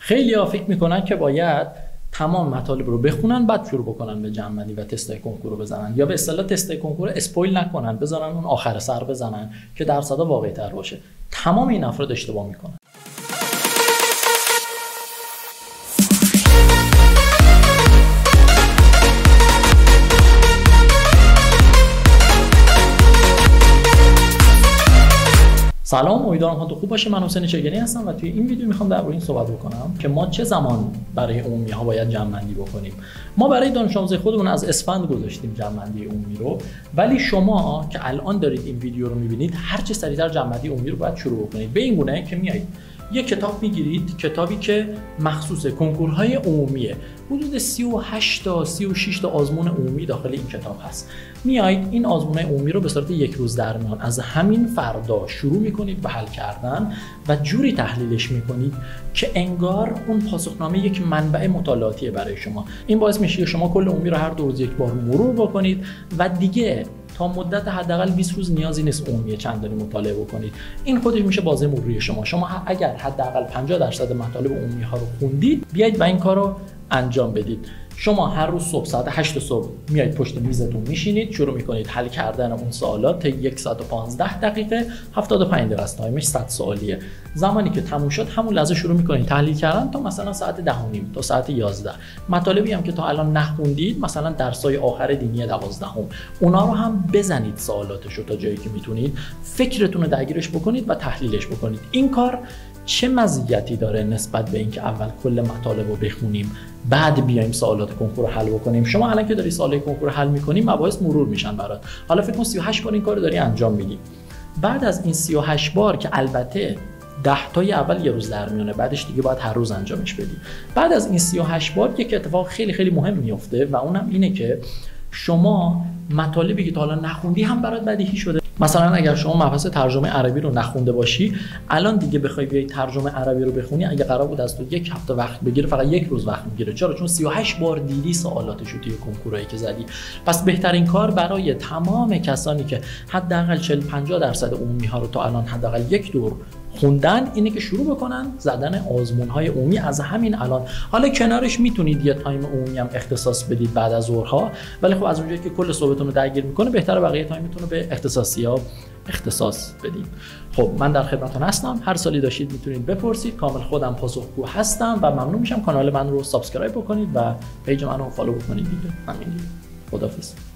خیلی‌ها فکر میکنن که باید تمام مطالب رو بخونن بعد شروع بکنن به جمع‌بندی و تستای کنکور رو بزنن، یا به اصطلاح تستای کنکور اسپویل نکنن، بذارن اون آخر سر بزنن که درصدا واقعی‌تر باشه. تمام این افراد اشتباه میکنن. سلام، امیدوارم حالتون خوب باشه. من حسین چگنی هستم و توی این ویدیو میخوام درباره این صحبت بکنم که ما چه زمان برای عمومی ها باید جمع‌بندی بکنیم. ما برای دانش آموزای خودمون از اسفند گذاشتیم جمع‌بندی عمومی رو، ولی شما که الان دارید این ویدیو رو میبینید هر چه سریعتر جمع‌بندی عمومی رو باید شروع بکنید. به این گونه که میایید یک کتاب میگیرید، کتابی که مخصوص کنکورهای عمومیه، حدود 38 تا 36 تا آزمون عمومی داخل این کتاب هست. میایید این آزمون‌های عمومی رو به صورت یک روز در میان از همین فردا شروع میکنید به حل کردن و جوری تحلیلش میکنید که انگار اون پاسخنامه یک منبع مطالعاتیه برای شما. این باعث میشه که شما کل عمومی رو هر دو روز یک بار مرور بکنید و دیگه تا مدت حداقل 20 روز نیازی نیست عمومی چندانی مطالعه بکنید. این خودش میشه بازه مروری شما اگر حداقل 50% مطالب عمومی ها رو خوندید، بیایید و این کار رو انجام بدید. شما هر روز صبح ساعت 8 صبح میایید پشت میزتون میشینید، شروع میکنید حل کردن اون سوالات. 115 دقیقه 75 دقیقه است، تایمش 100 سوالیه. زمانی که تموم شد همون لحظه شروع میکنید تحلیل کردن تا مثلا ساعت 10:30 تا ساعت 11. مطالبی هم که تا الان نخوندید، مثلا درسای آخر دینی 12، اونا رو هم بزنید سوالاتش رو تا جایی که میتونید، فکرتون رو درگیرش بکنید و تحلیلش بکنید. این کار چه مزیتی داره نسبت به اینکه اول کل مطالب رو بخونیم بعد بیایم سوالات کنکور رو حل بکنیم؟ شما الان که داری سوالات کنکور رو حل می‌کنی، مباحث مرور میشن برات. حالا فکر کن 38 بار این کارو داری انجام میدی. بعد از این 38 بار که البته 10 تای اول یه روز در میونه، بعدش دیگه باید هر روز انجامش بدی. بعد از این 38 بار یک اتفاق خیلی خیلی مهم میفته و اونم اینه که شما مطالبی که تا حالا نخوندی هم برات بدیهی شده. مثلا اگر شما مبحث ترجمه عربی رو نخونده باشی، الان دیگه بخوای بیای ترجمه عربی رو بخونی، اگه قرار بود از تو یک هفته وقت بگیره، فقط یک روز وقت میگیره. چرا؟ چون 38 بار دیدی سوالاتش رو توی کنکورایی که زدی. پس بهترین کار برای تمام کسانی که حداقل 40-50% عمومی ها رو تا الان حداقل یک دور خوندن اینه که شروع بکنن زدن آزمون‌های عمومی از همین الان. حالا کنارش میتونید یه تایم عمومی هم اختصاص بدید بعد از ظهرها، ولی خب از اونجایی که کل صحبتتون رو درگیر میکنه، بهتره بقیه تایمتون رو به اختصاصی‌ها اختصاص بدید. خب من در خدمتتون هستم، هر سوالی داشتید میتونید بپرسید، کامل خودم پاسخگو هستم و ممنون میشم کانال من رو سابسکرایب بکنید و پیج من رو فالو بکنید دیگه. همین دیگه. خداحافظ.